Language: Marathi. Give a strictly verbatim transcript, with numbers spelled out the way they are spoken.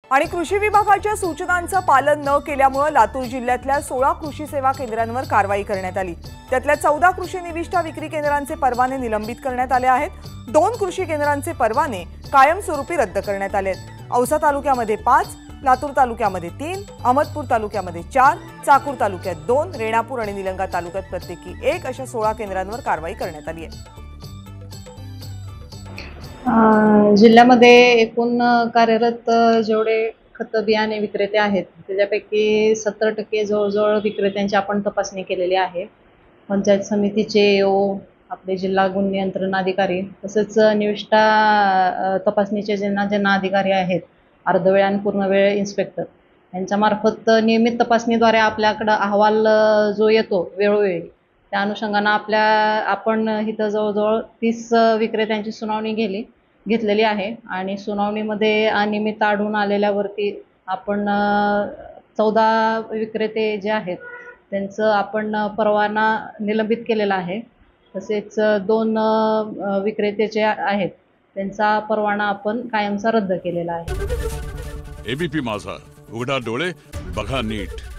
आणि कृषी विभागाच्या सूचनांचं पालन न केल्यामुळे लातूर जिल्ह्यातल्या सोळा कृषी सेवा केंद्रांवर कारवाई करण्यात आली। त्यातल्या चौदा कृषी निविष्ठा विक्री केंद्रांचे परवाने निलंबित करण्यात आले आहेत। दोन कृषी केंद्रांचे परवाने कायमस्वरूपी रद्द करण्यात आले आहेत। औसा तालुक्यामध्ये पाच, लातूर तालुक्यामध्ये तीन, अहमदपूर तालुक्यामध्ये चार, चाकूर तालुक्यात दोन, रेणापूर आणि निलंगा तालुक्यात प्रत्येकी एक अशा सोळा केंद्रांवर कारवाई करण्यात आली आहे। जिल्ह्यामध्ये एकूण कार्यरत जेवढे खत बियाणे विक्रेते आहेत त्याच्यापैकी सत्तर टक्के जवळजवळ विक्रेत्यांची आपण तपासणी केलेली आहे। पंचायत समितीचे ओ, आपले जिल्हा गुण नियंत्रण अधिकारी तसेच निविष्ठा तपासणीचे ज्यांना ज्यांना अधिकारी आहेत, अर्धवेळ आणि पूर्णवेळ इन्स्पेक्टर यांच्या मार्फत नियमित तपासणीद्वारे आपल्याकडे अहवाल जो येतो वेळोवेळी त्या अनुषंगाने आपल्या आपण इथं जवळजवळ तीस विक्रेत्यांची सुनावणी गेली घेतलेली आहे आणि सुनावणीमध्ये अनियमित आढळून आलेल्यावरती आपण चौदा विक्रेते जे आहेत त्यांचं आपण परवाना निलंबित केलेला आहे। तसेच दोन विक्रेते जे आहेत त्यांचा परवाना आपण कायमचा रद्द केलेला आहे। एबीपी माझा, उघडा डोळे बघा नीट।